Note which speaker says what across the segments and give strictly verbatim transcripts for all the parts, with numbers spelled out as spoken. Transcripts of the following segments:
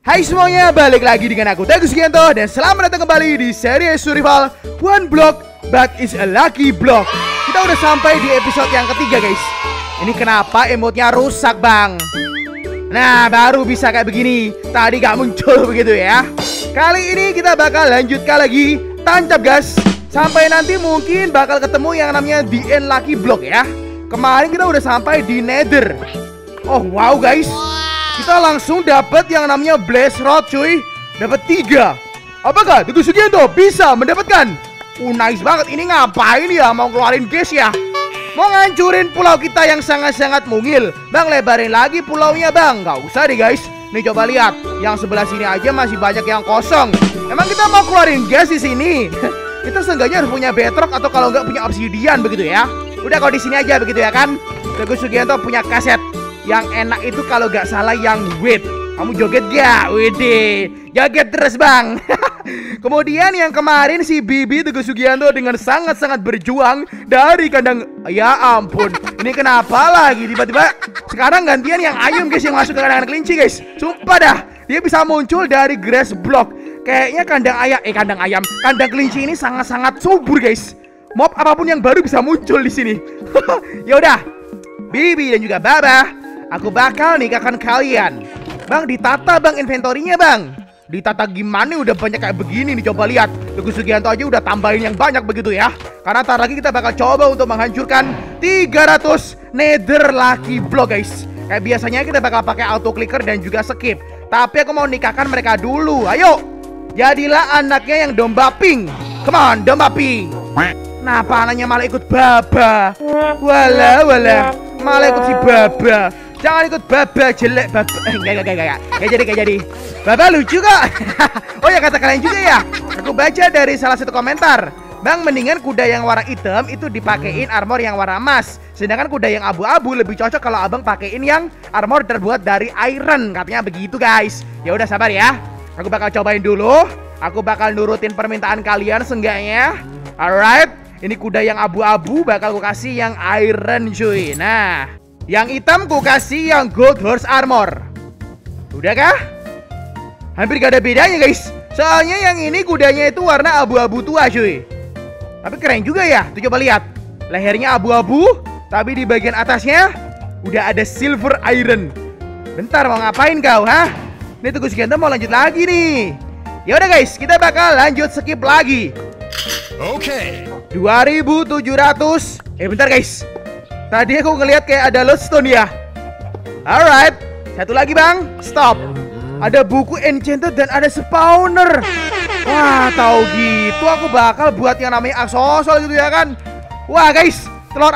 Speaker 1: Hai semuanya, balik lagi dengan aku Teguh Sugianto. Dan selamat datang kembali di seri survival One Block But It's a Lucky Block. Kita udah sampai di episode yang ketiga guys. Ini kenapa emotnya rusak bang? Nah baru bisa kayak begini. Tadi gak muncul begitu ya. Kali ini kita bakal lanjutkan lagi. Tancap gas. Sampai nanti mungkin bakal ketemu yang namanya The End Lucky Block ya. Kemarin kita udah sampai di Nether. Oh wow guys, kita langsung dapat yang namanya Blaze Rod cuy. Dapat tiga. Apakah Teguh Sugianto bisa mendapatkan? Uh nice banget. Ini ngapain ya? Mau keluarin gas ya? Mau ngancurin pulau kita yang sangat-sangat mungil. Bang lebarin lagi pulaunya bang. Gak usah deh guys. Nih coba lihat. Yang sebelah sini aja masih banyak yang kosong. Emang kita mau keluarin gas di sini? Kita seenggaknya harus punya bedrock atau kalau nggak punya obsidian begitu ya. Udah kalau di sini aja begitu ya kan. Teguh Sugianto punya kaset. Yang enak itu kalau gak salah yang wait. Kamu joget gak? Widih, joget terus bang. Kemudian yang kemarin si Bibi Teguh Sugianto dengan sangat-sangat berjuang dari kandang. Ya ampun, ini kenapa lagi tiba-tiba sekarang gantian yang ayam guys yang masuk ke kandang kelinci guys. Sumpah dah, dia bisa muncul dari grass block. Kayaknya kandang ayam, eh kandang ayam, kandang kelinci ini sangat-sangat subur guys. Mob apapun yang baru bisa muncul di sini. Ya udah, Bibi dan juga Baba, aku bakal nikahkan kalian. Bang, ditata bang inventorinya bang. Ditata gimana udah banyak kayak begini nih, coba lihat. Teguh Sugianto aja udah tambahin yang banyak begitu ya. Karena ntar lagi kita bakal coba untuk menghancurkan tiga ratus Nether Lucky Block guys. Kayak biasanya kita bakal pakai auto clicker dan juga skip. Tapi aku mau nikahkan mereka dulu. Ayo, jadilah anaknya yang domba pink. Come on, domba pink. Kenapa anaknya malah ikut Baba? Wala wala, malah ikut si Baba. Jangan ikut Baba jelek Baba. Eh, enggak, enggak, enggak, enggak. Enggak jadi, enggak jadi. Baba lucu kok. Oh ya kata kalian juga ya. Aku baca dari salah satu komentar. Bang, mendingan kuda yang warna hitam itu dipakein armor yang warna emas. Sedangkan kuda yang abu-abu lebih cocok kalau abang pakein yang armor terbuat dari iron. Katanya begitu guys. Ya udah sabar ya. Aku bakal cobain dulu. Aku bakal nurutin permintaan kalian seenggaknya. Alright. Ini kuda yang abu-abu bakal ku kasih yang iron cuy. Nah, yang hitam ku kasih yang gold horse armor. Udah kah? Hampir gak ada bedanya guys. Soalnya yang ini kudanya itu warna abu-abu tua cuy. Tapi keren juga ya. Tuh coba lihat. Lehernya abu-abu, tapi di bagian atasnya udah ada silver iron. Bentar, mau ngapain kau, ha? Nih Teguh Sugianto mau lanjut lagi nih. Ya udah guys, kita bakal lanjut skip lagi. Oke. Okay. dua ribu tujuh ratus. Eh bentar guys. Tadi aku ngelihat kayak ada lodestone ya. Alright. Satu lagi bang. Stop. Ada buku enchanted dan ada spawner. Wah tahu gitu aku bakal buat yang namanya aksosol gitu ya kan. Wah guys, telur.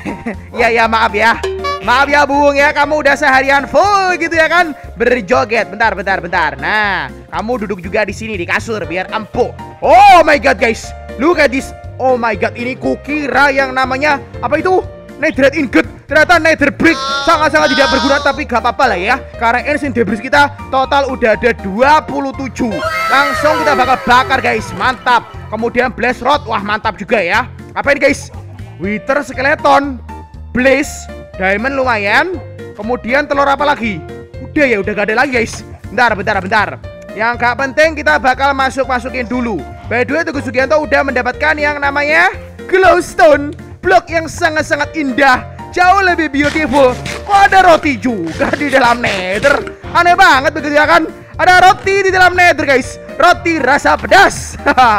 Speaker 1: Ya ya maaf ya. Maaf ya Bung ya, kamu udah seharian full gitu ya kan berjoget. Bentar bentar bentar. Nah, kamu duduk juga di sini di kasur biar empuk. Oh my god guys. Look at this. Oh my god, ini kukira yang namanya apa itu? Netherite ingot. Ternyata nether brick. Sangat-sangat tidak berguna tapi gak apa-apa lah ya. Karena ancient debris kita total udah ada dua puluh tujuh. Langsung kita bakal bakar guys. Mantap. Kemudian blaze rod. Wah mantap juga ya. Apa ini guys? Wither skeleton, blaze, diamond lumayan. Kemudian telur apa lagi? Udah ya, udah gak ada lagi guys. Bentar, bentar, bentar. Yang gak penting kita bakal masuk-masukin dulu. By the way, Teguh Sugianto udah mendapatkan yang namanya glowstone. Blok yang sangat-sangat indah. Jauh lebih beautiful. Kok ada roti juga di dalam nether? Aneh banget begitu ya kan? Ada roti di dalam nether guys. Roti rasa pedas.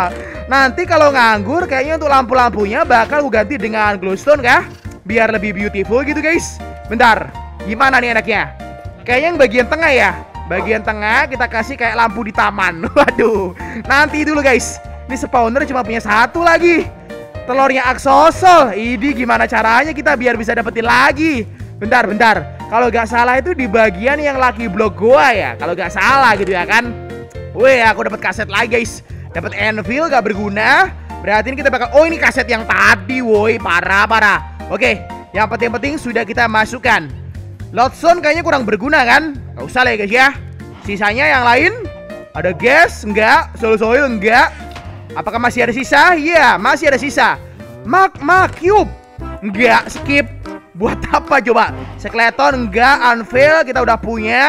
Speaker 1: Nanti kalau nganggur kayaknya untuk lampu-lampunya bakal gue ganti dengan glowstone kah? Biar lebih beautiful gitu guys. Bentar, gimana nih enaknya? Kayaknya yang bagian tengah ya. Bagian tengah kita kasih kayak lampu di taman. Waduh, nanti dulu guys. Ini spawner cuma punya satu lagi. Telurnya aksosol. Ini gimana caranya kita biar bisa dapetin lagi? Bentar, bentar. Kalau gak salah itu di bagian yang lucky block gua ya. Kalau gak salah gitu ya kan. Wih, aku dapat kaset lagi guys. Dapat anvil gak berguna. Berarti ini kita bakal. Oh ini kaset yang tadi. Woi, parah, parah. Oke, yang penting-penting sudah kita masukkan. Lodestone kayaknya kurang berguna kan? Gak usah lah ya guys ya. Sisanya yang lain. Ada gas, enggak. Soul soil, enggak. Apakah masih ada sisa? Iya, masih ada sisa. Magma cube. Enggak, skip. Buat apa coba? Skeleton enggak, anvil kita udah punya.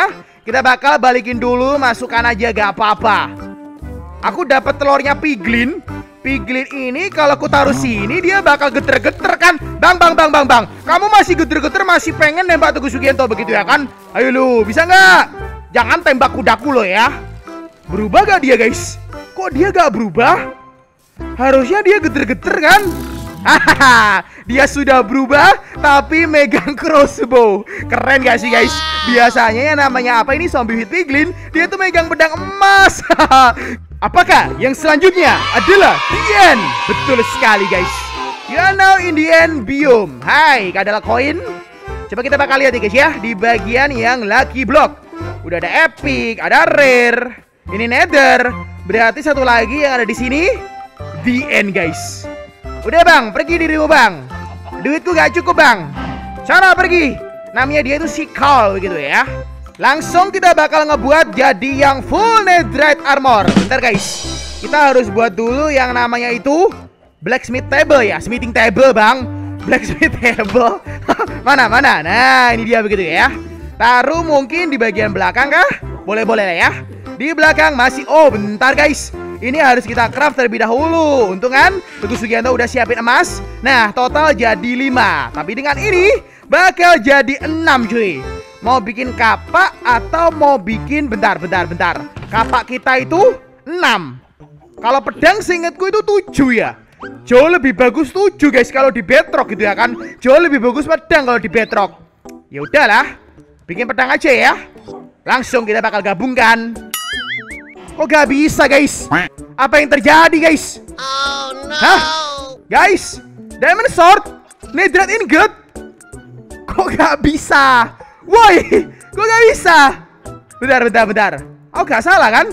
Speaker 1: kita bakal balikin dulu, masukkan aja gak apa-apa. Aku dapat telurnya piglin. Piglin ini kalau aku taruh sini dia bakal geter-geter kan. Bang, bang, bang, bang, bang. Kamu masih geter-geter, masih pengen nembak Teguh Sugianto begitu ya kan? Ayo lu, bisa nggak? Jangan tembak kudaku lo ya. Berubah gak dia guys? Kok dia gak berubah? Harusnya dia geter-geter kan? Hahaha, dia sudah berubah tapi megang crossbow. Keren gak sih guys? Biasanya yang namanya apa ini zombie with piglin, dia tuh megang pedang emas. Apakah yang selanjutnya adalah the end? Betul sekali guys. You are now in the end biome. Hai, adalah koin. Coba kita bakal lihat ya guys ya, di bagian yang lucky block. Udah ada epic, ada rare. Ini nether. Berarti satu lagi yang ada di sini the end guys. Udah bang, pergi dirimu bang. Duitku gak cukup bang. Sana pergi. Namanya dia itu si Carl begitu ya. Langsung kita bakal ngebuat jadi yang full netherite armor. Bentar guys, kita harus buat dulu yang namanya itu blacksmith table ya. Smithing table bang. Blacksmith table. Mana mana. Nah ini dia begitu ya. Taruh mungkin di bagian belakang kah? Boleh-boleh lah ya. Di belakang masih. Oh bentar guys, ini harus kita craft terlebih dahulu. Untung kan Teguh Sugianto udah siapin emas. Nah total jadi lima. Tapi dengan ini bakal jadi enam cuy. Mau bikin kapak atau mau bikin. Bentar bentar bentar. Kapak kita itu enam. Kalau pedang seingatku itu tujuh ya. Jauh lebih bagus tujuh guys kalau di bedrock gitu ya kan. Jauh lebih bagus pedang kalau di bedrock. Ya udahlah, bikin pedang aja ya. Langsung kita bakal gabungkan. Kok gak bisa guys? Apa yang terjadi guys?
Speaker 2: Oh no.
Speaker 1: Hah? Guys, diamond sword, netherite ingot. Kok gak bisa? Woi, kok gak bisa? Bentar, bentar, bentar. Oh gak salah kan?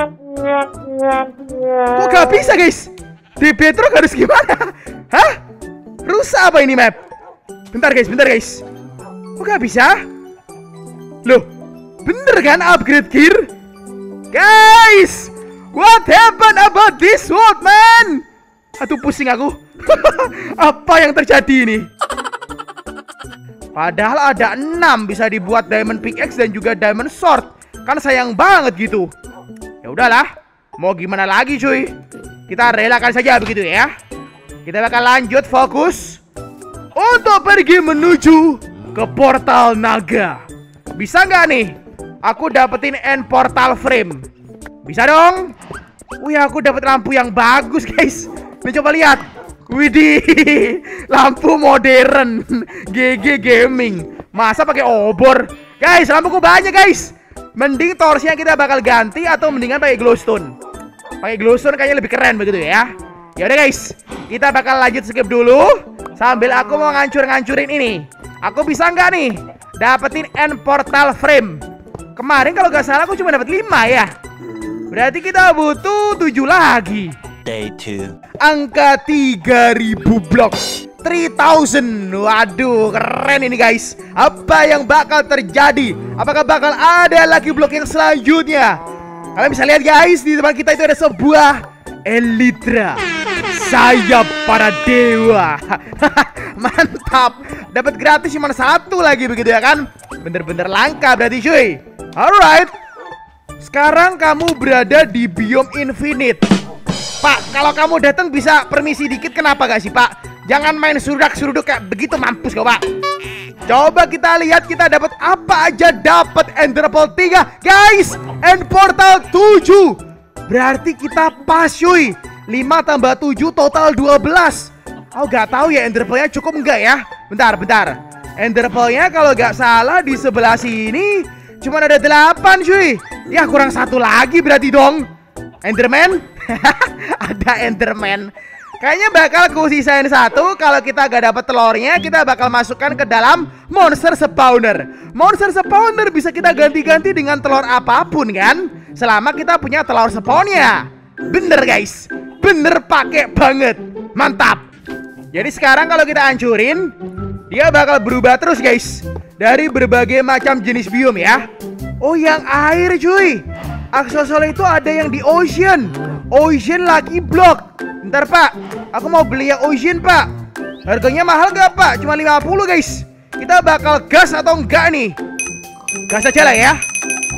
Speaker 1: Kok gak bisa guys? Di bedrock harus gimana? Hah? Rusak apa ini map? Bentar guys, bentar guys. Kok gak bisa? Loh, bener kan upgrade gear? Guys, what happened about this world, man? Aduh pusing aku. Apa yang terjadi ini? Padahal ada enam bisa dibuat diamond pickaxe dan juga diamond sword. Kan sayang banget gitu. Ya udahlah, mau gimana lagi cuy? Kita relakan saja begitu ya. Kita bakal lanjut fokus untuk pergi menuju ke portal naga. Bisa nggak nih aku dapetin end portal frame? Bisa dong. Wih, aku dapat lampu yang bagus guys. Nih coba lihat. Widih, lampu modern. G G Gaming. Masa pakai obor? Guys, lampuku banyak guys. Mending torchnya kita bakal ganti atau mendingan pakai glowstone. Pakai glowstone kayaknya lebih keren begitu ya. Ya udah guys, kita bakal lanjut skip dulu sambil aku mau ngancur-ngancurin ini. Aku bisa nggak nih dapetin end portal frame? Kemarin kalau nggak salah aku cuma dapat lima ya. Berarti kita butuh tujuh lagi.
Speaker 2: Day two.
Speaker 1: Angka tiga ribu blok. tiga ribu. Waduh, keren ini guys. Apa yang bakal terjadi? Apakah bakal ada lagi blok yang selanjutnya? Kalian bisa lihat guys, di depan kita itu ada sebuah Elytra, sayap para dewa. Mantap. Dapat gratis cuma satu lagi begitu ya kan? Bener-bener langka berarti cuy. Alright. Sekarang kamu berada di biome infinite. Pak, kalau kamu datang bisa permisi dikit, kenapa gak sih pak? Jangan main surudak-suruduk kayak begitu, mampus kau pak. Coba kita lihat kita dapat apa aja. Dapat Ender Pearl tiga. Guys, End Portal tujuh. Berarti kita pas cuy. lima tambah tujuh total dua belas. Oh gak tahu ya Ender Pearl-nya cukup enggak ya. Bentar, bentar. Ender Pearl-nya kalau gak salah di sebelah sini cuma ada delapan cuy. Ya kurang satu lagi berarti dong. Enderman. Ada Enderman. Kayaknya bakal ku sisain satu. Kalau kita gak dapat telurnya, kita bakal masukkan ke dalam monster spawner. Monster spawner bisa kita ganti-ganti dengan telur apapun kan, selama kita punya telur spawnnya. Bener guys, bener pakai banget. Mantap. Jadi sekarang kalau kita hancurin, dia bakal berubah terus guys, dari berbagai macam jenis biome ya. Oh yang air cuy. Aksesoris itu ada yang di ocean. Ocean lucky block. Bentar pak, aku mau beli yang ocean pak. Harganya mahal gak pak? Cuma lima puluh guys. Kita bakal gas atau enggak nih? Gas aja lah ya.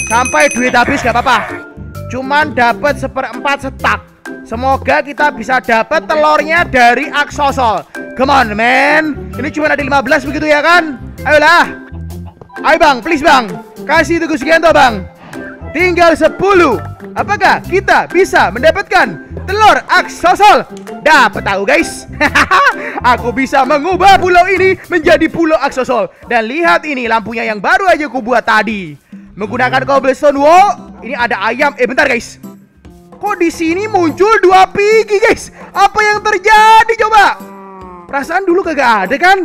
Speaker 1: Sampai duit habis gak apa-apa. Cuman dapat seperempat setak. Semoga kita bisa dapat telurnya dari Axosol. Come on man. Ini cuma ada lima belas begitu ya kan? Ayolah. Ayo bang, please bang. Kasih Teguh Sugianto bang. Tinggal sepuluh. Apakah kita bisa mendapatkan telur Axosol? Dapat tahu guys. Aku bisa mengubah pulau ini menjadi pulau Axosol. Dan lihat ini lampunya yang baru aja aku buat tadi. Menggunakan cobblestone wall. Ini ada ayam. Eh bentar guys. Kok di sini muncul dua pigi guys? Apa yang terjadi coba? Perasaan dulu kagak ada kan?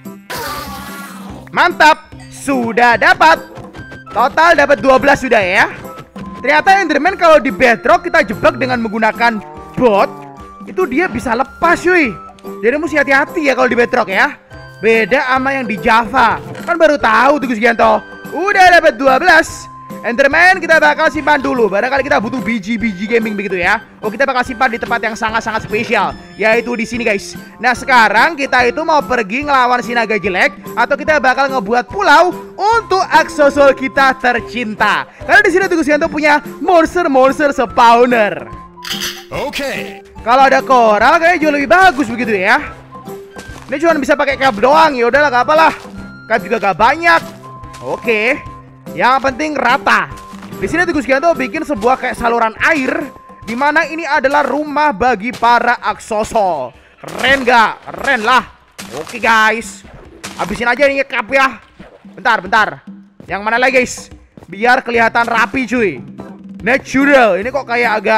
Speaker 1: Mantap. Sudah dapat. Total dapat dua belas sudah ya. Ternyata Enderman kalau di Bedrock kita jebak dengan menggunakan bot, itu dia bisa lepas cuy. Jadi mesti hati-hati ya kalau di Bedrock ya. Beda sama yang di Java. Kan baru tahu Teguh Sugianto. Udah dapat dua belas. Enderman kita bakal simpan dulu. Barangkali kita butuh biji-biji gaming begitu ya. Oh, kita bakal simpan di tempat yang sangat-sangat spesial, yaitu di sini guys. Nah, sekarang kita itu mau pergi ngelawan si naga jelek, atau kita bakal ngebuat pulau untuk Axosol kita tercinta. Karena di sini Teguh Sugianto punya monster-monster spawner.
Speaker 3: Oke. Okay.
Speaker 1: Kalau ada koral kayaknya jauh lebih bagus begitu ya. Ini cuma bisa pakai cap doang. Ya udahlah, gak apalah. Cap juga gak banyak. Oke. Okay. Yang penting rata. Di sini Teguh Sugianto bikin sebuah kayak saluran air, di mana ini adalah rumah bagi para Axosol. Keren gak? Keren lah. Oke guys. Habisin aja nih cap ya. Bentar, bentar. Yang mana lagi guys? Biar kelihatan rapi cuy. Natural. Ini kok kayak agak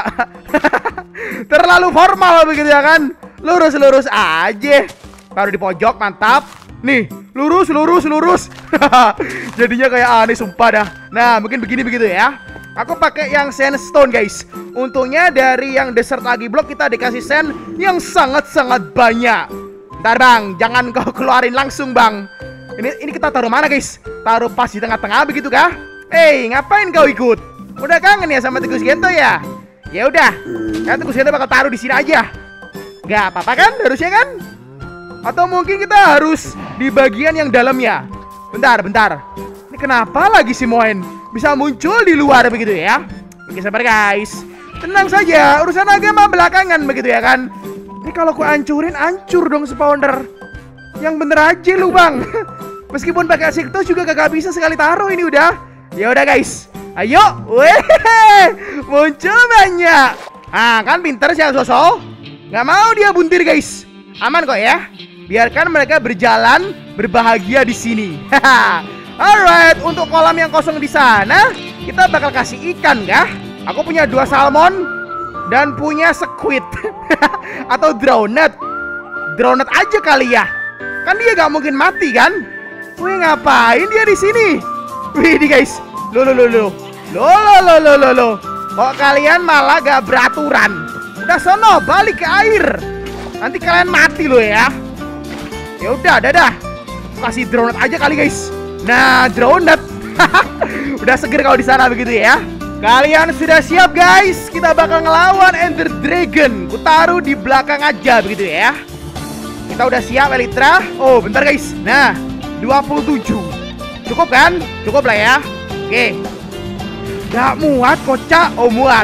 Speaker 1: terlalu formal begitu ya kan? Lurus-lurus aja. Taruh di pojok, mantap. Nih, lurus, lurus, lurus. Jadinya kayak aneh sumpah dah. Nah, mungkin begini begitu ya. Aku pakai yang sandstone guys. Untungnya dari yang desert lagi block kita dikasih sand yang sangat-sangat banyak. Bentar bang, jangan kau keluarin langsung bang. Ini ini kita taruh mana guys? Taruh pas di tengah-tengah begitu kah? Hei, ngapain kau ikut? Udah kangen ya sama Teguh Sugianto ya? Ya udah, ya Teguh Sugianto bakal taruh di sini aja. Gak apa-apa kan? Harusnya kan? Atau mungkin kita harus di bagian yang dalamnya. Bentar, bentar. Ini kenapa lagi si Moen bisa muncul di luar begitu ya? Oke, sabar guys. Tenang saja, urusan agama belakangan begitu ya kan? Ini kalau ku hancurin, hancur dong spawner. Yang bener aja lu bang. Meskipun pakai Siktos juga kagak bisa sekali taruh ini udah. Ya udah guys. Ayo. Weh, muncul banyak. Ah, kan pinter sih Axosol. Nggak mau dia buntir guys. Aman kok ya. Biarkan mereka berjalan berbahagia di sini. Alright, untuk kolam yang kosong di sana kita bakal kasih ikan kah? Aku punya dua salmon dan punya squid atau drowned. Drowned aja kali ya. Kan dia gak mungkin mati kan? Wih, ngapain dia di sini? Wih, ini guys. Lo lo lo lo. Lo lo lo lo lo. Kok kalian malah gak beraturan? Udah sono, balik ke air. Nanti kalian mati lo ya. Ya udah, dadah. Kasih drone aja kali guys. Nah, drone. Udah seger kalau di sana begitu ya. Kalian sudah siap guys? Kita bakal ngelawan Ender Dragon. Ku taruh di belakang aja begitu ya. Kita udah siap Elytra. Oh, bentar guys. Nah, dua puluh tujuh. Cukup kan? Cukup lah ya. Oke. Gak muat kocak. Oh, muat.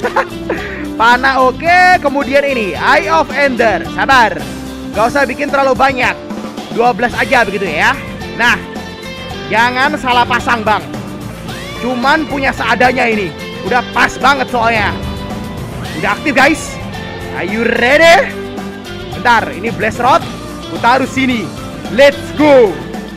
Speaker 1: Panah oke. Kemudian ini Eye of Ender. Sabar. Gak usah bikin terlalu banyak. dua belas aja begitu ya. Nah, jangan salah pasang bang. Cuman punya seadanya ini. Udah pas banget soalnya. Udah aktif guys. Are you ready? Bentar, ini blast rod. Ku taruh sini. Let's go.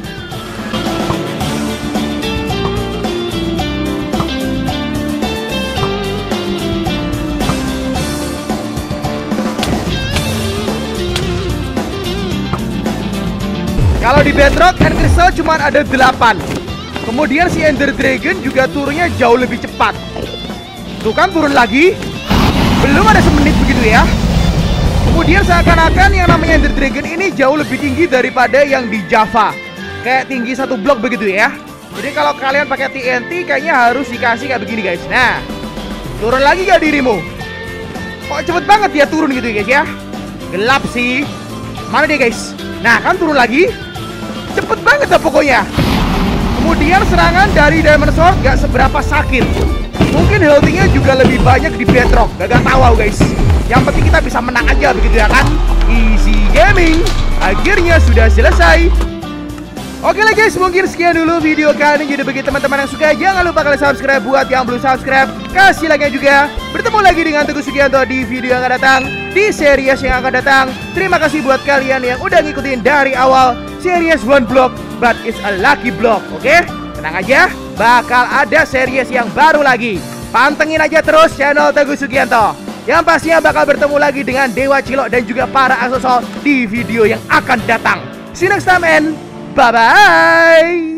Speaker 1: Kalau di Bedrock, End Crystal cuma ada delapan. Kemudian si Ender Dragon juga turunnya jauh lebih cepat. Tuh kan turun lagi. Belum ada semenit begitu ya. Kemudian seakan-akan yang namanya Ender Dragon ini jauh lebih tinggi daripada yang di Java. Kayak tinggi satu blok begitu ya. Jadi kalau kalian pakai T N T kayaknya harus dikasih kayak begini guys. Nah, turun lagi gak dirimu? Kok cepet banget dia turun gitu ya guys ya. Gelap sih. Mana dia guys? Nah kan turun lagi. Cepet banget dah pokoknya. Kemudian serangan dari Diamond Sword gak seberapa sakit. Mungkin health-nya juga lebih banyak di Bedrock. Gak tahu guys. Yang penting kita bisa menang aja begitu ya kan. Easy gaming. Akhirnya sudah selesai. Oke lah guys, mungkin sekian dulu video kali ini. Jadi bagi teman-teman yang suka, jangan lupa kalian subscribe. Buat yang belum subscribe, kasih like-nya juga. Bertemu lagi dengan Teguh Sugianto di video yang akan datang, di series yang akan datang. Terima kasih buat kalian yang udah ngikutin dari awal series One Block But It's a Lucky Block. Oke, tenang aja, bakal ada series yang baru lagi. Pantengin aja terus channel Teguh Sugianto, yang pastinya bakal bertemu lagi dengan Dewa Cilok dan juga para Aksesol di video yang akan datang. See you next time and bye-bye.